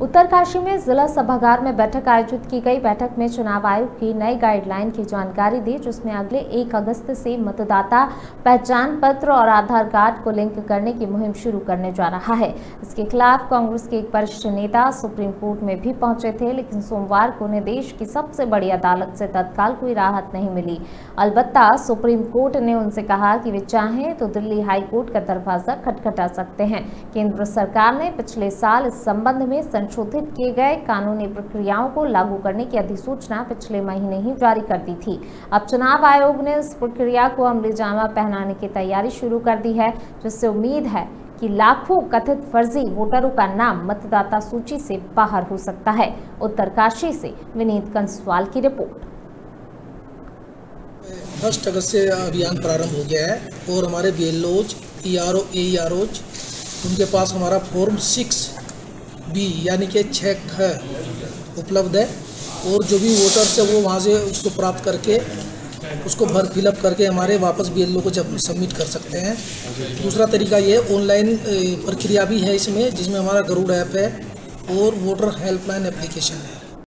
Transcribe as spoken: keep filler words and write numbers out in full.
उत्तरकाशी में जिला सभागार में बैठक आयोजित की गई। बैठक में चुनाव आयोग की नई गाइडलाइन की जानकारी दी, जिसमें अगले एक अगस्त से मतदाता पहचान पत्र और आधार कार्ड को लिंक करने की मुहिम शुरू करने जा रहा है। इसके खिलाफ कांग्रेस के एक वरिष्ठ नेता सुप्रीम कोर्ट में भी पहुंचे थे, लेकिन सोमवार को उन्हें देश की सबसे बड़ी अदालत से तत्काल कोई राहत नहीं मिली। अलबत्ता सुप्रीम कोर्ट ने उनसे कहा कि वे चाहें तो दिल्ली हाई कोर्ट का दरवाजा खटखटा सकते हैं। केंद्र सरकार ने पिछले साल इस संबंध में संशोधित किए गए कानूनी प्रक्रियाओं को लागू करने की अधिसूचना पिछले महीने ही जारी कर दी थी। अब चुनाव आयोग ने इस प्रक्रिया को अमलीजामा पहनाने की तैयारी शुरू कर दी है, जिससे उम्मीद है कि लाखों कथित फर्जी वोटरों का नाम मतदाता सूची से बाहर हो सकता है। उत्तरकाशी से विनीत कंसवाल की रिपोर्ट। फर्स्ट अगस्त से अभियान प्रारंभ हो गया है और हमारे बीएलओज, ईआरओ, एईआरओज उनके पास हमारा फॉर्म सिक्स बी यानी कि छः ख उपलब्ध है और जो भी वोटर्स है वो वहाँ से उसको प्राप्त करके उसको भर फिलअप करके हमारे वापस बीएलओ को जब सबमिट कर सकते हैं। दूसरा तरीका ये ऑनलाइन प्रक्रिया भी है इसमें, जिसमें हमारा गरुड़ ऐप है और वोटर हेल्पलाइन एप्लीकेशन है।